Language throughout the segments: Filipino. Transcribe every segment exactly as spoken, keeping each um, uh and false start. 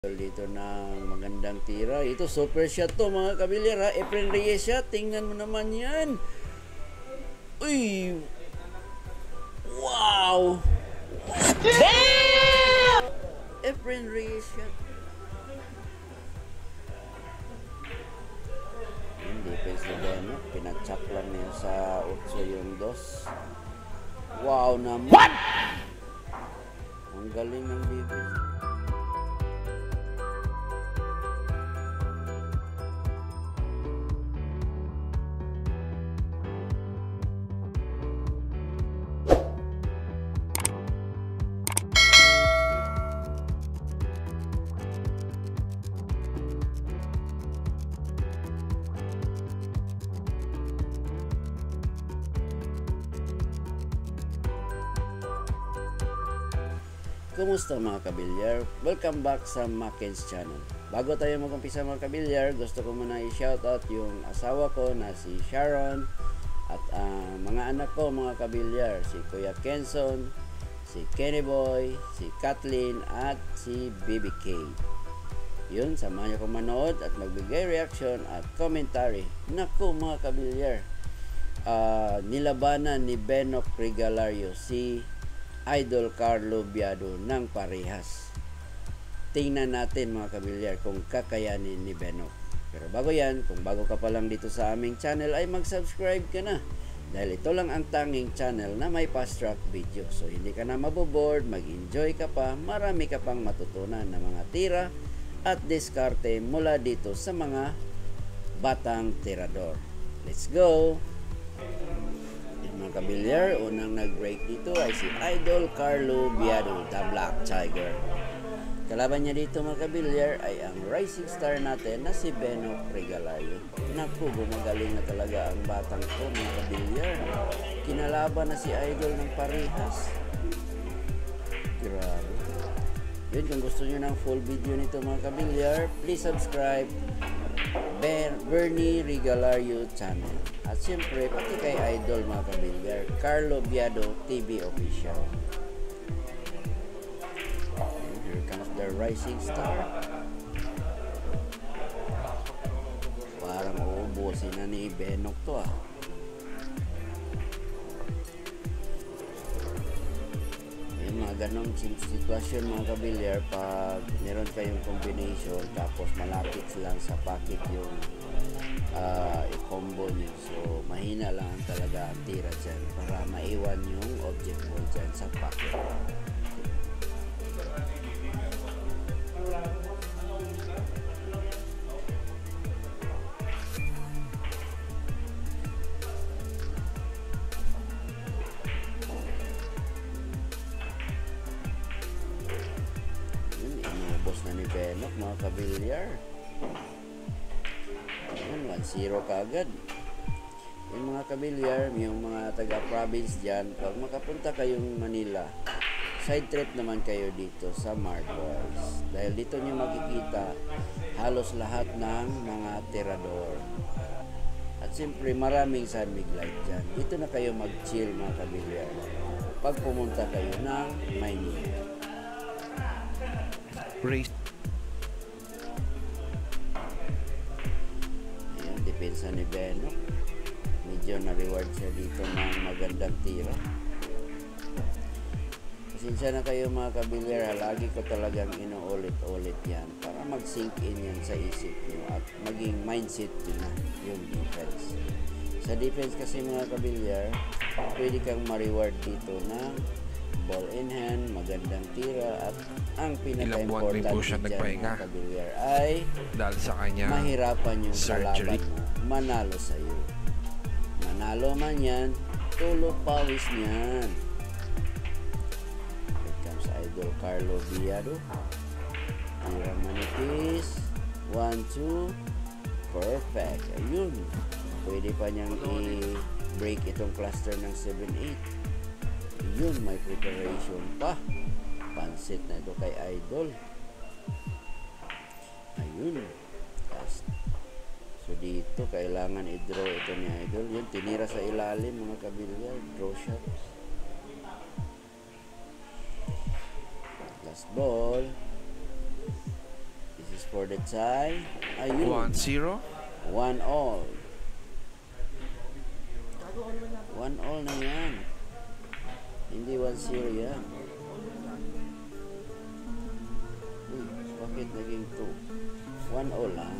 Dito ng magandang tira. Ito super shot to mga kabilyar ha. Efren Reyes shot. Tingnan mo naman yan. Uy! Wow! Damn! Efren Reyes shot. Yung defense na Beno. Pinachap lang niya sa otso yung dos. Wow naman! What? Ang galing ng defense. Kumusta mga kabilyar? Welcome back sa Mackens Channel. Bago tayo mag-umpisa mga kabilyar, gusto ko muna i-shoutout yung asawa ko na si Sharon at uh, mga anak ko mga kabilyar, si Kuya Kenson, si Kenny Boy, si Kathleen at si Baby K. Yun, samahan niyo kong manood at magbigay reaction at commentary. Naku mga kabilyar, uh, nilabanan ni Benok Regalario si Idol Carlo Biado ng parehas. Tingnan natin mga kabilyar kung kakayanin ni Benok. Pero bago yan, kung bago ka pa lang dito sa aming channel ay mag-subscribe ka na. Dahil ito lang ang tanging channel na may fast track video. So hindi ka na maboboard, mag-enjoy ka pa, marami ka pang matutunan na mga tira at diskarte mula dito sa mga batang tirador. Let's go! Mga kabilyar, unang nag-break dito ay si Idol Carlo Biado, the Black Tiger. Kalaban niya dito mga kabilyar ay ang rising star natin na si Benok Regalario. Naku, gumagaling na talaga ang batang ko mga kabilyar. Kinalaban na si Idol ng parehas. Grabe. Yun, kung gusto niyo ng full video nito mga kabilyar, please subscribe Bernie Regalario channel. At siyempre, pati kay Idol mga kabilyar, Carlo Biado T V Official. And here comes the rising star. Parang uubusin na ni Benok to ah. Yung mga ganong sitwasyon mga kabilyar, pag meron kayong combination tapos malapit lang sa pocket yung uh, i-combo nyo, so mahina lang talaga ang tira dyan para maiwan yung object ball dyan sa pocket. Na ni Benok mga kabilyar. one zero kagad. Yung mga kabilyar, yung mga taga-province dyan, pag makapunta kayong Manila, side trip naman kayo dito sa Marcos. Dahil dito nyo makikita halos lahat ng mga tirador. At siyempre maraming sunbig light dyan. Dito na kayo mag-chill mga kabilyar pag pumunta kayo ng Maynila. Race. Ayan, depensa ni Benok. Medyo na-reward siya dito ng magandang tira. Pasensya na kayo mga kabilyar, lagi ko talagang inuulit-ulit yan para mag-sink in yan sa isip nyo at maging mindset nyo na yung defense. Sa defense kasi mga kabilyar, pwede kang ma-reward dito ng ball in hand, magandang tira, at ang pinaka-important dyan mga kabilyar ay dahil sa kanya mahirapan yung surgery. kalaban mo manalo sa'yo. Manalo man yan, tulog pawis niyan. Here comes Idol Carlo Biado. Tira manipis. one, two. Perfect. Ayun. Pwede pa niyang i-break itong cluster ng seven eight. Yun, may preparation pa. Pansit na ito kay Idol. Ayun. So dito, kailangan i-draw ito ni Idol. Yun, tinira sa ilalim mga kabilyar. Draw shots. Last ball. for the tie. Ayun. one zero. One all. One all na yan. Hindi one zero yan. Uy, bakit naging two? One all lang.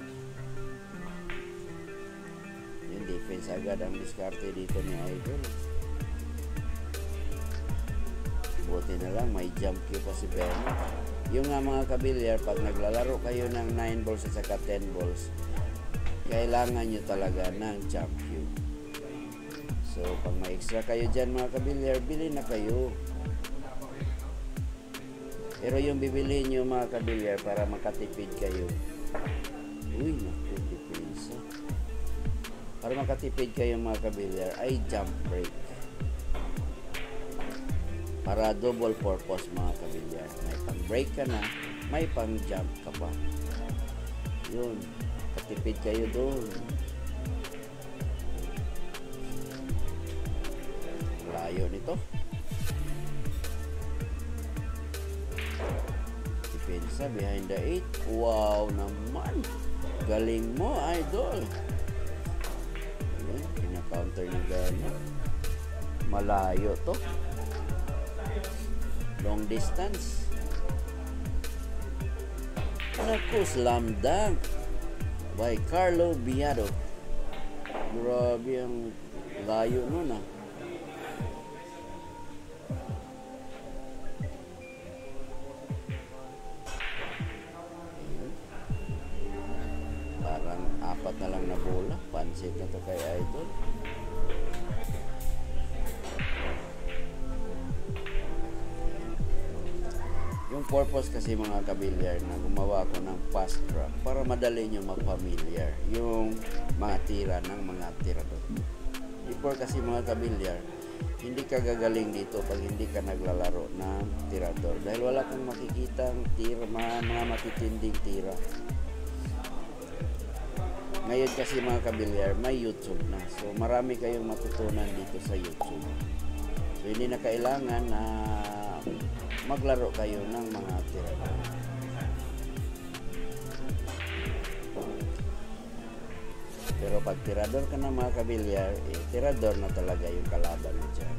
Yung defense agad ang diskarte dito ni Idol. Buti na lang may jump cue pa si Beno. Yung nga mga kabilyar, pag naglalaro kayo ng nine balls at saka ten balls, kailangan nyo talaga ng jump cue. So, pag may extra kayo dyan mga kabilyar, bili na kayo. Pero yung bibilihin nyo mga kabilyar para makatipid kayo. Uy, naku, depensa. Para makatipid kayo mga kabilyar, ay jump break. Para double purpose mga kabilyar. May pang break ka na, may pang jump ka pa. Yun, katipid kayo doon. Layo nito. Depensa behind the eight. Wow naman. Galing mo, Idol. Ayan, kina-counter na gano'n. Malayo to. Long distance. Naku, slam dunk by Carlo Biado. Grabe ang layo nun ah. Parang apat na lang na bola. Pansit na to kay Idol. Yung purpose kasi mga kabilyar na gumawa ko ng fast track para madali nyo mag-familiar yung mga tira ng mga tirador. Before kasi mga kabilyar, hindi ka gagaling dito pag hindi ka naglalaro ng tirador dahil wala kang makikitang tira, mga, mga matitinding tira. Ngayon kasi mga kabilyar, may YouTube na. So marami kayong matutunan dito sa YouTube. So hindi na kailangan na maglaro kayo ng mga tirador. Pero pag tirador ka na mga kabilyar, eh, tirador na talaga yung kalaban mo dyan.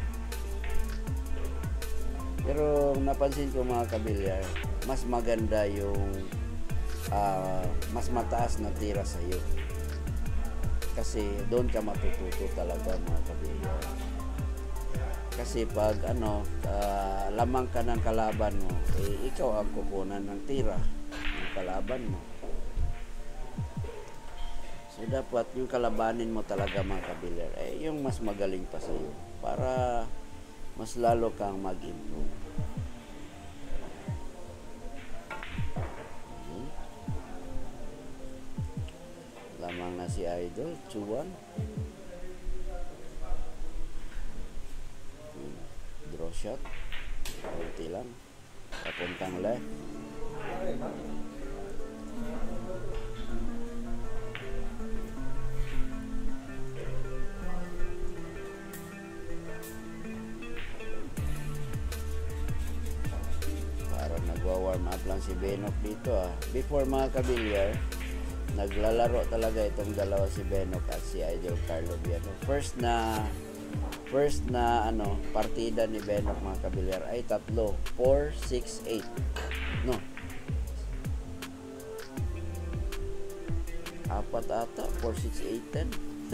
Pero napansin ko mga kabilyar, mas maganda yung uh, mas mataas na tira sa iyo. Kasi doon ka matututo talaga mga kabilyar. Kasi pag ano, uh, lamang ka ng kalaban mo, eh, ikaw ang kukunan ng tira ng kalaban mo. So dapat yung kalabanin mo talaga mga kabilyar, eh, yung mas magaling pa sa iyo para mas lalo kang mag-improve. Hmm. Lamang na si Idol, two one. Draw shot. Kunti lang. Papuntang left. Parang nagwa-warm up lang si Benok dito ah. Before mga kabilyar, naglalaro talaga itong dalawa si Benok at si Idol Carlo Biado. First na First na ano, partida ni Benok mga kabilyar ay tatlo, four, six, eight. No. Apat ata, four, six, eight, ten.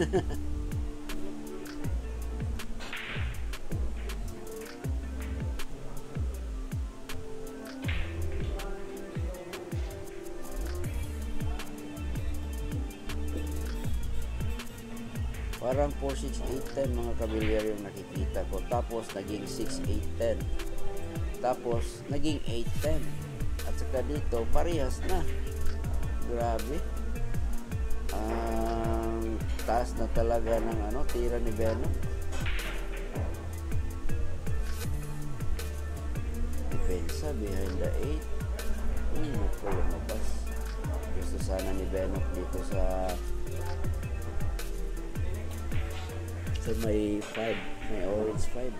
Parang four, six, eight, ten mga kabilyar yung nakikita ko. Tapos naging six, eight, ten. Tapos naging eight, ten. At saka dito, parehas na. Grabe. Ang um, taas na talaga ng ano, tira ni Beno. Defensa behind the eight. Uy, naku, lumabas. Gusto sana ni Beno dito sa So may five, may orange five.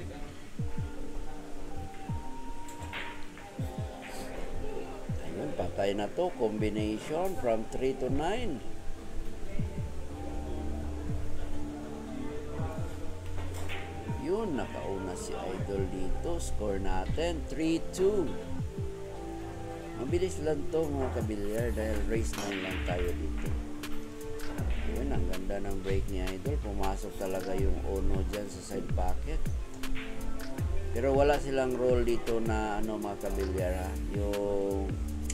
Ayun, pag Patay na to. Combination from three to nine. Yun, nakauna si Idol dito. Score natin, three two. Mabilis lang to mga kabilyar dahil race nine lang tayo dito. Yun, ang ganda ng break ni Idol. Pumasok talaga yung Uno dyan sa side pocket. Pero wala silang roll dito na ano mga kabilyar ha. Yung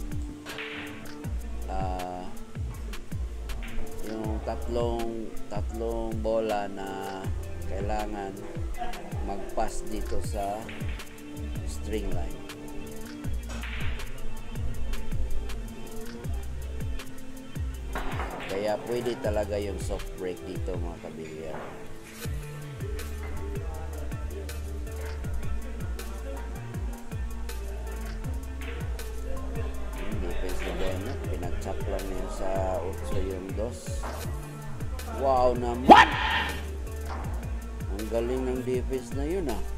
uh, yung tatlong tatlong bola na kailangan mag-pass dito sa string line. Kaya pwede talaga yung soft break dito mga kabilyar. Yung defense na Bennett, pinag-chop lang yun sa otso yung dos. Wow naman! Ang galing ng defense na yun ah.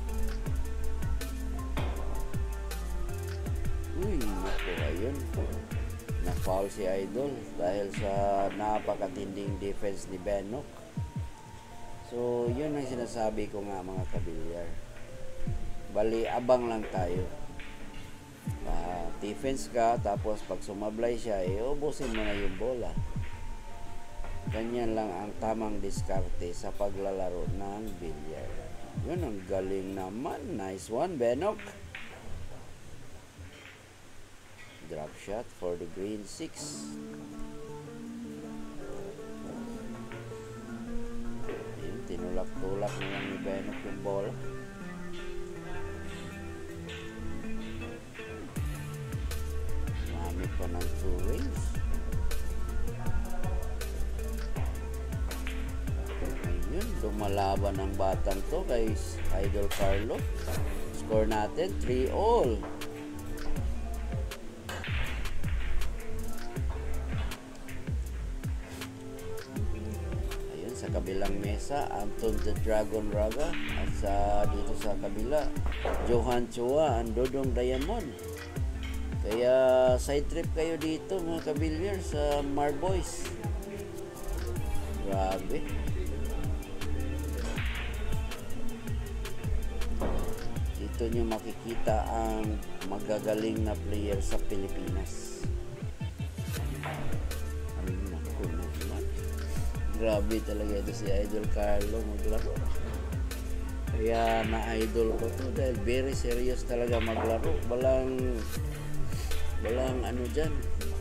Uy, naku, ayun. Na-foul si Idol dahil sa napakatinding defense ni Benok. So, yun ang sinasabi ko nga mga kabilyar. Bali, abang lang tayo. Uh, defense ka, tapos pag sumablay siya, eh, ubusin mo na yung bola. Ganyan lang ang tamang diskarte sa paglalaro ng bilyar. Yun, ang galing naman. Nice one, Benok. Drop shot for the green six. Yun, tinulak-tulak na lang ni Benok yung bola. Namit pa ng two rings. Ayun, lumalaban ang batang to kay Idol Carlo. Score natin, three all. Sa kabilang mesa, Anton the Dragon Raga, at sa dito sa kabila, Johan Chua and Dodong Diamond. Kaya side trip kayo dito mga kabilyar sa Marboys. Grabe. Dito nyo makikita ang magagaling na player sa Pilipinas. Grabe talaga ito si Idol Carlo maglaro. Kaya na-idol ko to dahil very serious talaga maglaro. Walang walang ano dyan.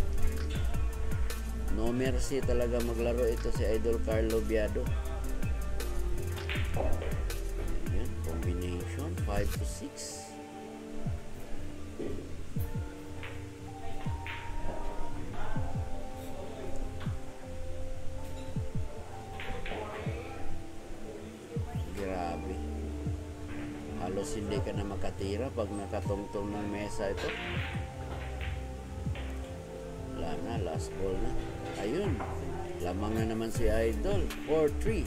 No mercy talaga maglaro ito si Idol Carlo Biado. Ayan, combination five to six. Halos hindi ka na makatira pag nakatungtong ng mesa ito. Wala na, last ball na. Ayun, lamang na naman si Idol, four three.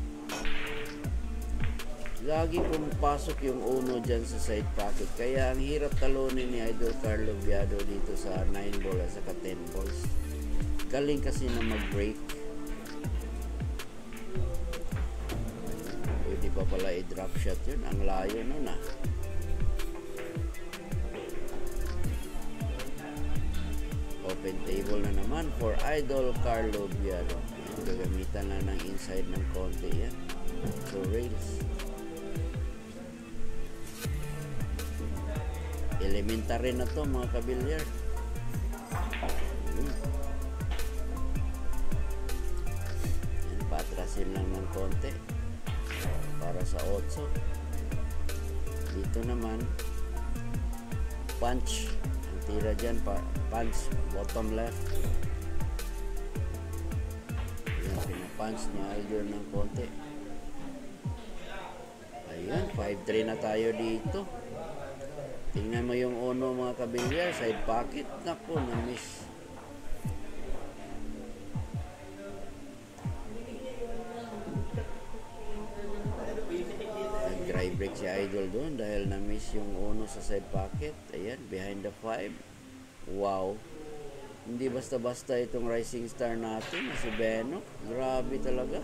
Lagi pumapasok yung Uno dyan sa side pocket. Kaya ang hirap talunin ni Idol Carlo Biado dito sa nine ball at saka ten balls. Galing kasi na mag-break. Pa pala i-drop shot yun. Ang layo nun ah. Open table na naman for Idol Carlo Biado. Gagamitan na ng inside ng konti yan. So rails. Elementary na to mga kabilyar. Hmm. Yan, patrasin lang ng konti para sa otso. Dito naman punch ang tira dyan, pa, punch bottom left. Yan, pinapunch ni Idol ng konti. Ayan, five three na tayo dito. Tingnan mo yung Uno mga kabilyar, side pocket. Naku, na-miss. Dry break si Idol doon dahil na-miss yung Uno sa side pocket. Ayan, behind the five. Wow. Hindi basta-basta itong rising star natin na si Benok. Grabe talaga.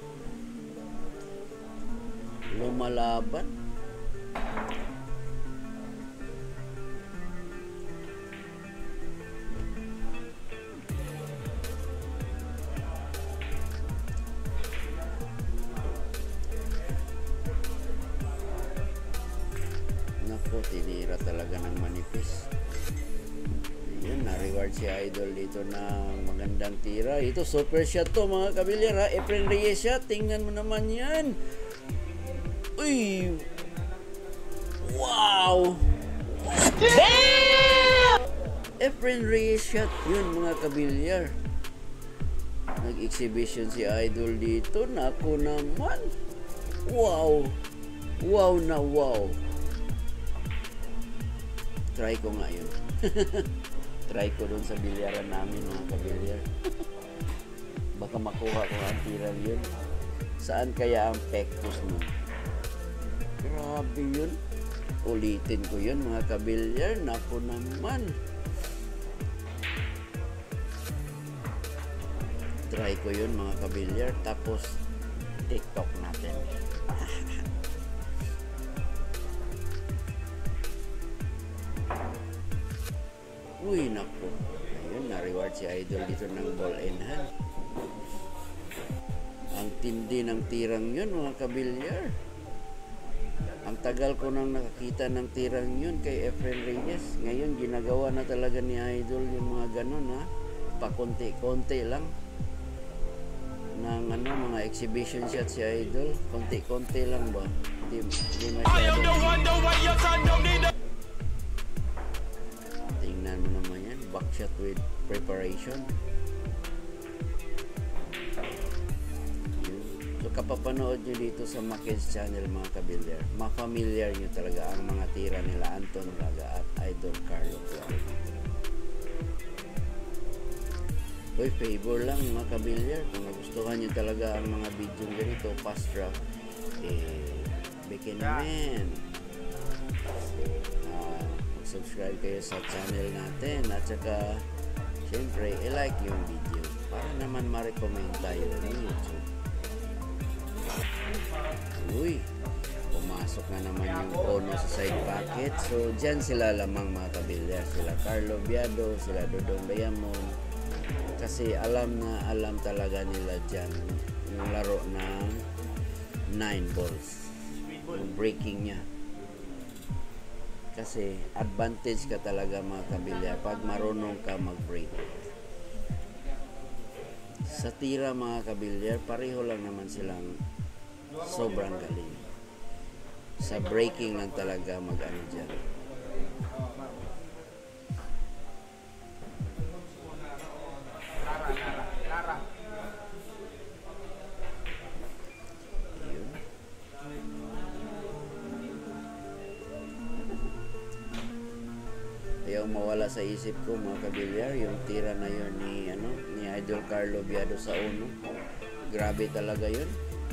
Lumalaban. Naku, tinira talaga ng manipis. Ayun, na-reward si Idol dito ng magandang tira. Ito, super shot to mga kabilyar ha. Efren Reyes shot. Tingnan mo naman yan. Uy! Wow! Damn! Efren Reyes shot yun mga kabilyar. Nag-exhibition si Idol dito. Naku naman. Wow! Wow na wow. Try ko nga yun. Try ko dun sa bilyaran namin mga kabilyar. Baka makuha ko ang tiran yun. Saan kaya ang pectus mo? Grabe yun. Ulitin ko yun mga kabilyar. Naku naman. Try ko yun mga kabilyar. Tapos TikTok natin. Uy, naku. Ayun, na-reward si Idol dito ng ball in hand. Ang tindi ng tirang yun, mga kabilyar. Ang tagal ko nang nakakita ng tirang yun kay Efren Reyes. Ngayon, ginagawa na talaga ni Idol yung mga ganun, ha? Pakonti-konti lang. Ng ano, mga exhibition shot si Idol. Konti-konti lang ba? Hindi, hindi masyado. Tingnan mo naman yan. Backshot with preparation. Yun. So kapapanood nyo dito sa Makens channel mga kabilyar, ma-familiar nyo talaga ang mga tira nila Anton Raga at Idol Carlo Claro. Uy, favor lang mga kabilyar. Kung nagustuhan nyo talaga ang mga video ganito, fast draft, eh, bigyan namin. Uh, subscribe kayo sa channel natin at saka syempre i-like yung video para naman ma-recommend tayo ng YouTube. Uy, pumasok na naman yung Ono sa side pocket. So dyan sila lamang mga kabilyar, sila Carlo Biado, sila Dodong Diamond, kasi alam na alam talaga nila dyan yung laro ng nine balls, yung breaking nya. Kasi advantage ka talaga mga kabilyar pag marunong ka mag-break. Sa tira mga kabilyar, pareho lang naman silang sobrang galing. Sa breaking lang talaga mag-ano dyan. Ayaw mawala sa isip ko mga kabilyar yung tira na yun ni ano ni Idol Carlo Biado sa Ono. Grabe talaga yun.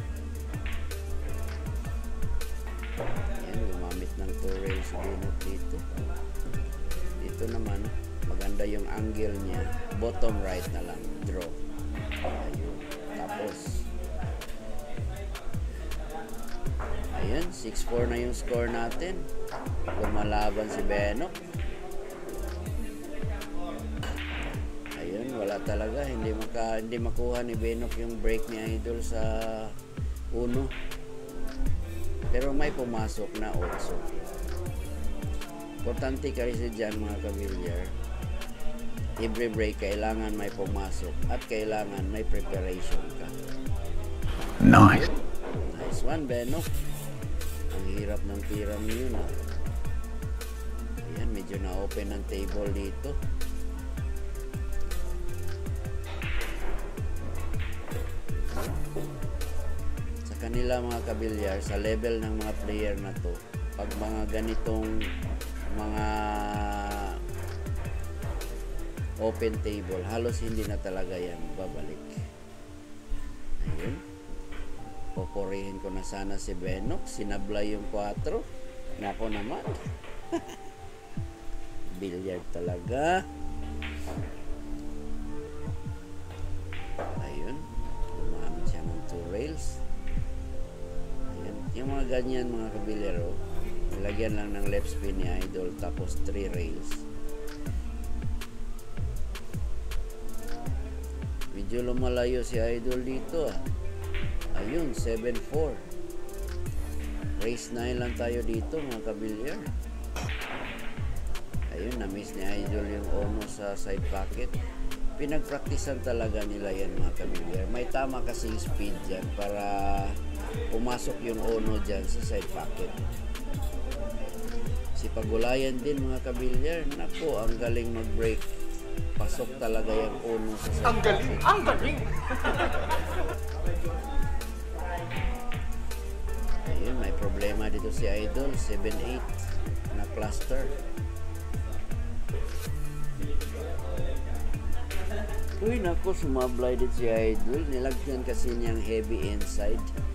Yan, gumamit ng two rails binot dito. Dito naman maganda yung angle niya, bottom right na lang, draw. Ayun. Tapos ayun, six four na yung score natin. Lumalaban si Benok. Wala talaga, hindi maka hindi makuha ni Benok yung break ni Idol sa Uno. Pero may pumasok na otso. Importante ka rin dyan mga kabilyar. Every break kailangan may pumasok at kailangan may preparation ka. Nice. Nice one, Benok. Ang hirap ng tiram yun, ha. Ayan, medyo na-open ang table dito. Kanila mga kabilyar, sa level ng mga player na to, pag mga ganitong mga open table, halos hindi na talaga yan babalik. Ayun, poporihin ko na sana si Benok, sinablay yung four. Nako naman. Billiard talaga. two rails. Ayan. Yung mga ganyan mga kabilyero, nilagyan lang ng left spin ni Idol tapos three rails. Medyo lumalayo si Idol dito ah. Ayun, seven four. Race nine lang tayo dito mga kabilyar. Ayun, na-miss ni Idol yung ono sa side pocket. Pinagpraktisan talaga nila yan mga kabilyar. May tama kasing speed dyan para pumasok yung ono dyan sa side pocket. Si Pagulayan din mga kabilyar. Naku, ang galing mag-break. Pasok talaga yung ono sa side Ang galing! pocket. Ang galing! Ayun, may problema dito si Idol. seven eight na cluster. Uy, naku, sumablay din si Idol. Nilagyan kasi niyang heavy inside.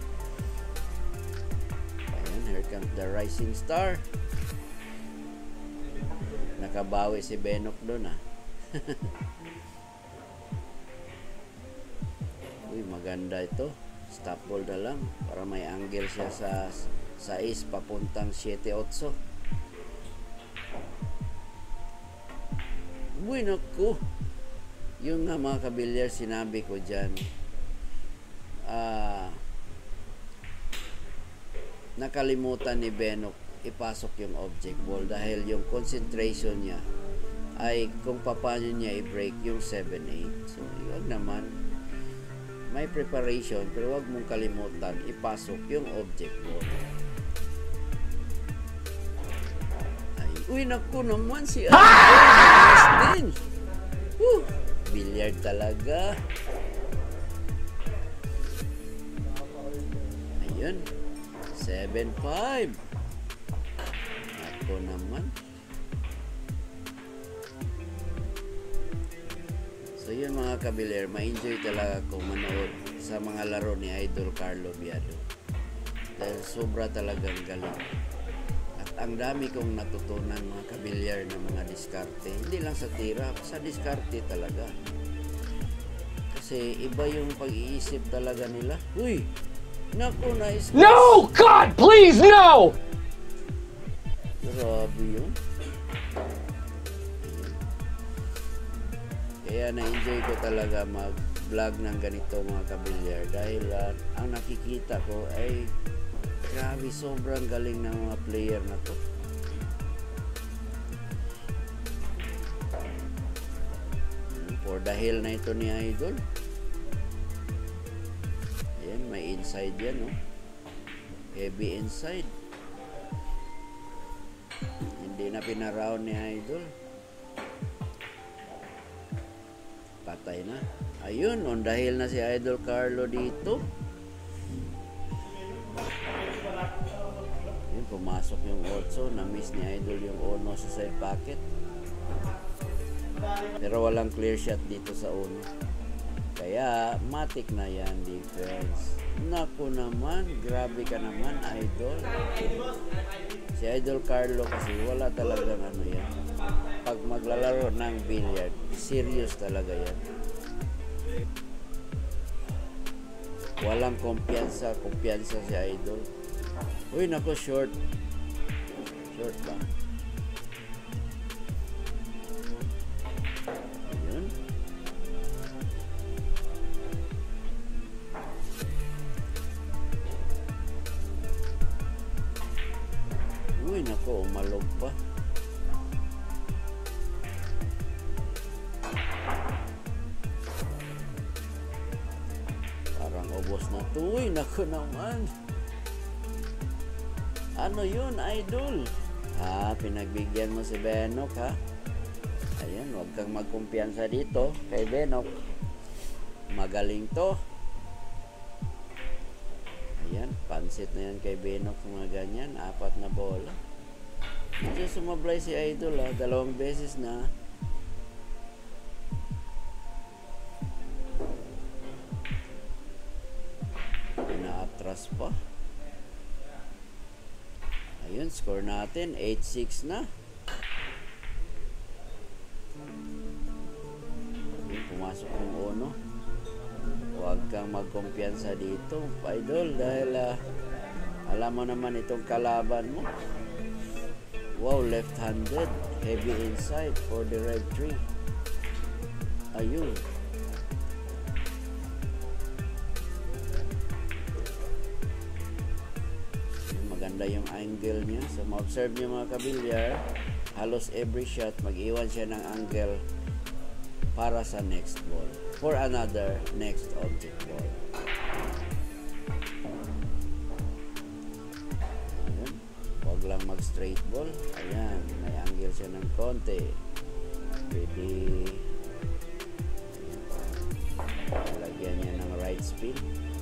Ayan, here comes the rising star. Nakabawi si Benok doon ah. Uy, maganda ito. Stop ball na lang para may angle siya sa sais papuntang seven eight. Uy, naku. Yung nga mga kabilyar, sinabi ko dyan, ah, nakalimutan ni Benok ipasok yung object ball dahil yung concentration niya ay kung paano niya i-break yung seven eight. So, yun naman, may preparation pero wag mong kalimutan ipasok yung object ball. Ay, uy, naku naman si Justin. Woo! Billiard talaga. Ayun. seven five. Ako naman. So yun mga kabilyar, ma-enjoy talaga kung manood sa mga laro ni Idol Carlo Viado. Dahil sobra talagang galing. Ang dami kong natutunan mga kabilyar ng mga diskarte. Hindi lang sa tira, sa diskarte talaga. Kasi iba yung pag-iisip talaga nila. Uy! Naku, nice. No! God, please, no! Grabe yun. Kaya na-enjoy ko talaga mag-vlog ng ganito mga kabilyar. Dahil uh, ang nakikita ko ay grabe, sobrang galing ng mga player na to. For dahil na ito ni Idol. Ayan, may inside yan, no? Heavy inside. Hindi na pinaraon ni Idol. Patay na. Ayun, on dahil na si Idol Carlo dito. Yun, pumasok yung otso. Na-miss ni Idol yung ono sa side pocket. Pero walang clear shot dito sa uno. Kaya matik na yan defense. Naku naman, grabe ka naman Idol. Si Idol Carlo kasi wala talagang ano yan. Pag maglalaro ng billiard, serious talaga yan. Walang kumpiyansa, kumpiyansa si Idol. Uy, naku, short. Short ba? Ayun. Uy, naku, umalog pa. Parang ubos na to. Uy, naku naman. Ano yun, Idol? Ah, pinagbigyan mo si Benok, ha? Ayan, huwag kang magkumpiyansa dito kay Benok. Magaling to. Ayan, pansit na yan kay Benok sa mga ganyan. Apat na bola. Medyo sumablay si Idol, ha? Dalawang beses na. Pina-atras pa. Ayun, score natin eight six na. Ayun, pumasok yung ono. huwag kang magkumpiyansa dito, idol, dahil uh, alam mo naman itong kalaban mo. Wow, left-handed, heavy inside for the red three. Ayun. Maganda yung angle niya. So, ma-observe niyo mga kabilyar, halos every shot, mag-iwan siya ng angle para sa next ball. For another next object ball. Ayan. Huwag lang mag-straight ball. Ayan. May angle siya ng konti. Pwede lagyan niya ng right spin.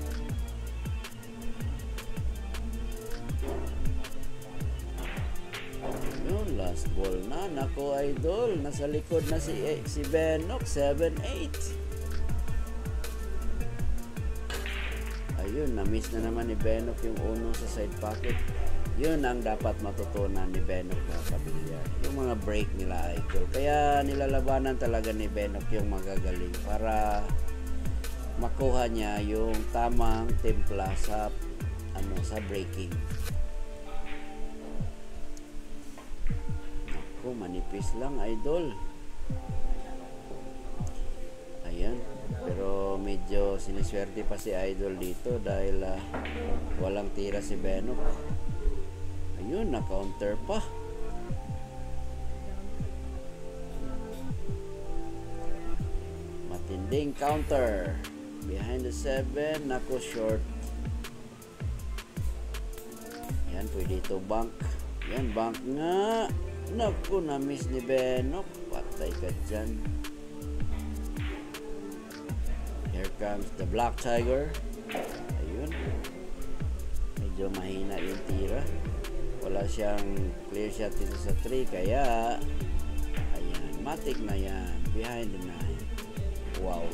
Yun, last ball na. Nako, idol. Nasa likod na si, eh, si Benok. seven eight. Ayun, na-miss na naman ni Benok yung uno sa side pocket. Yun ang dapat matutunan ni Benok mga kabilyar. Yung mga break nila, idol. Kaya nilalabanan talaga ni Benok yung magagaling para makuha niya yung tamang timpla sa ano sa breaking. Naku, manipis lang, idol. Ayan. Pero medyo siniswerte pa si idol dito dahil uh, walang tira si Benok. Ayun, na-counter pa. Matinding counter. Behind the seven, nako, short. Yan, pwede ito bank. Yan, bank nga. Naku, na-miss ni Benok. Patay ka dyan. Here comes the Black Tiger. Ayun. Medyo mahina yung tira. Wala siyang clear shot dito sa three. Kaya, ayan, matik na yan. Behind the nine. Wow.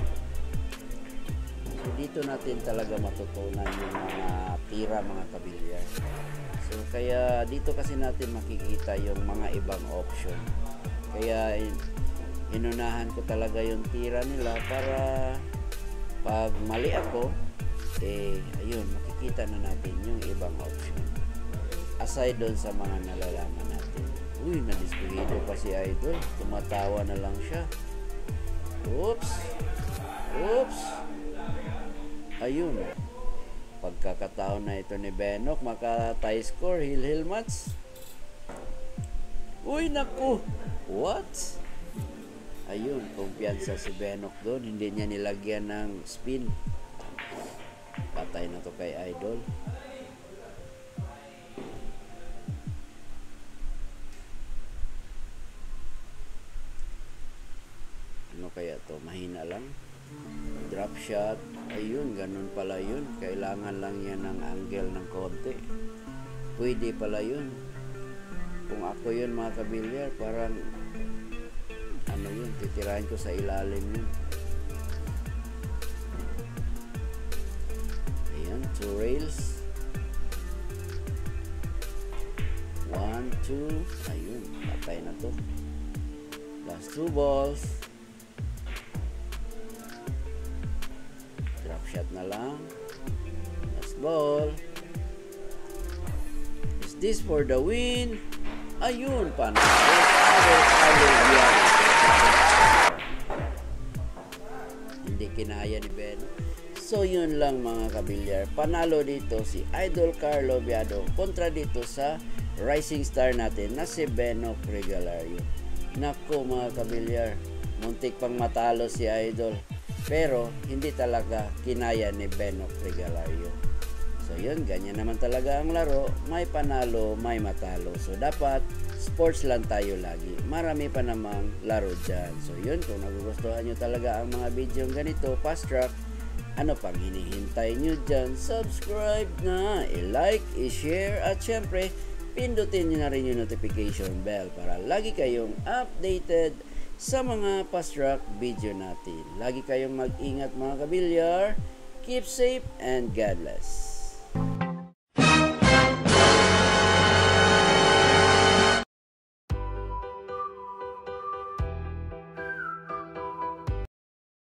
So, dito natin talaga matutunan yung mga tira, mga kabilyar. So, kaya dito kasi natin makikita yung mga ibang option. Kaya, inunahan ko talaga yung tira nila para pag mali ako, eh, ayun, makikita na natin yung ibang option. Aside doon sa mga nalalaman natin. Uy, nadiskuhido pa si idol. Tumatawa na lang siya. Oops. Oops. Ayun. Pagkakataon na ito ni Benok, maka-tie score, hil-hil match. Uy, naku. What? Ayun, kumpiyansa si Benok doon. Hindi niya nilagyan ng spin. Patay na to kay idol. Ano kaya to? Mahina lang. Drop shot. Ayun, ganun pala yun. Kailangan lang yan ng angle ng konti. Pwede pala yun. Kung ako yun mga kabilyar, parang ano yun, titirahin ko sa ilalim yun. Ayan, two rails. One, two. Ayun, patay na to. Last two balls. Drop shot na lang. Last ball. Is this for the win? Ayun, panalo. Hindi kinaya ni Ben. So, yun lang mga kabilyar. Panalo dito si Idol Carlo Viado kontra dito sa rising star natin na si Benok Regalario. Naku mga kabilyar, muntik pang matalo si Idol. Pero, hindi talaga kinaya ni Benok Regalario. So, yun, ganyan naman talaga ang laro. May panalo, may matalo. So, dapat sports lang tayo lagi. Marami pa namang laro dyan. So, yun, kung nagugustuhan nyo talaga ang mga video ganito, fast track, ano pang hinihintay nyo dyan? Subscribe na, i-like, i-share, at syempre, pindutin nyo na rin yung notification bell para lagi kayong updated sa mga fast track video natin. Lagi kayong mag-ingat mga kabilyar. Keep safe and God bless.